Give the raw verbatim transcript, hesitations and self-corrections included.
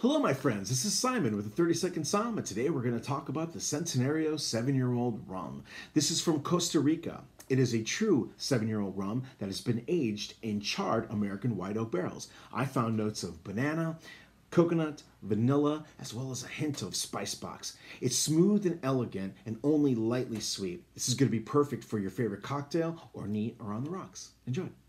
Hello, my friends. This is Simon with the thirty second Somm, and today we're going to talk about the Centenario seven-year-old rum. This is from Costa Rica. It is a true seven-year-old rum that has been aged in charred American white oak barrels. I found notes of banana, coconut, vanilla, as well as a hint of spice box. It's smooth and elegant and only lightly sweet. This is going to be perfect for your favorite cocktail or neat or on the rocks. Enjoy.